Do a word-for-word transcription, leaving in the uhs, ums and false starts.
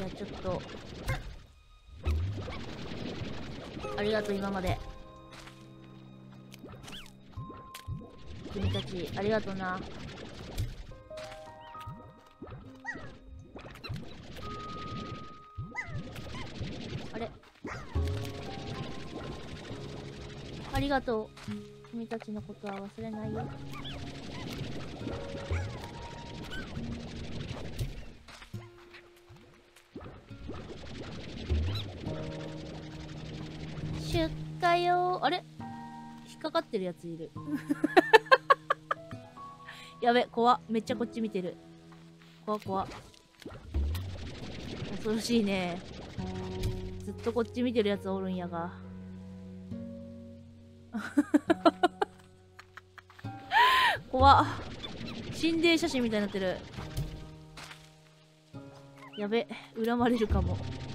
ゃあちょっとありがとう。今まで君たちありがとうな。あれ、ありがとう。君たちのことは忘れないよ。出荷よ。あれ、引っかかってるやついる。やべ、怖っ。めっちゃこっち見てる。怖っ怖っ。恐ろしいね。ずっとこっち見てるやつおるんやが。怖っ。心霊写真みたいになってる。やべ、恨まれるかも。